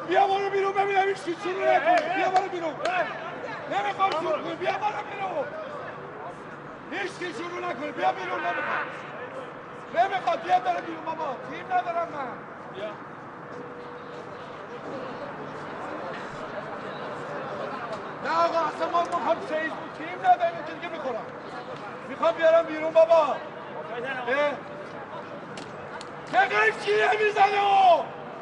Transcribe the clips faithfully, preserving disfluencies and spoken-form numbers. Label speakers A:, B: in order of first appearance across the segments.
A: بیا برو بیرون ببینم این چی شروع نکنه. بیا برو بیرون. نمیخوام شروع کنی. بیا برو بیرون. هیچ کی شروع نکنه. بیا بیرون. نمیخوام. نمیخواد. بیا برو بیرون بابا. تیم ندارم من. بیا. نه آقا اصلا ما میخوام سیز بود. تیم ندارم این که میخورم. میخوام بیارم بیرون بابا. چقدر چیه میزنه او؟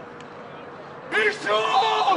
A: بیشون!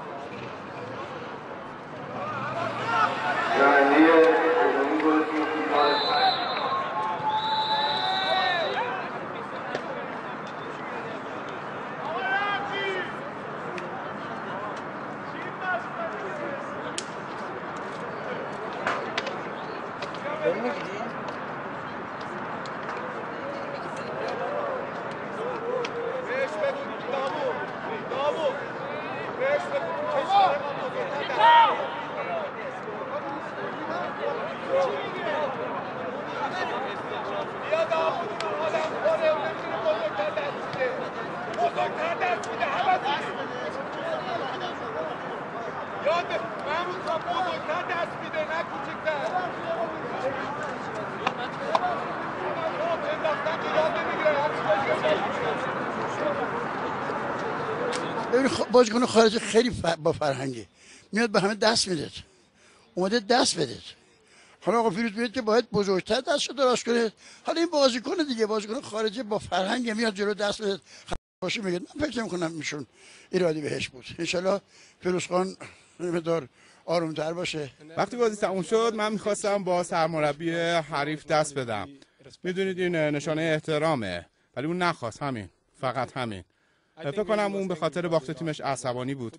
B: بازیکن خارجی خیلی با فرهنگه، میاد به همه دست میده، اومده دست بده. حالا آقا فیروز میگه که باید بزرگتر دستشو دراز کنه. حالا این بازیکن دیگه، بازیکن خارجی با فرهنگ میاد جلو دست بده. باشه میگه من فکر نمی‌کنم میشون ایرادی بهش بود. ان شاءالله فیروز خان مقدار آرومتر باشه.
C: وقتی بازی تموم شد من میخواستم با سرمربی حریف دست بدم. میدونید این نشانه احترامه، ولی اون نخواست. همین، فقط همین. فکر کنم اون به خاطر باخت تیمش عصبانی بود.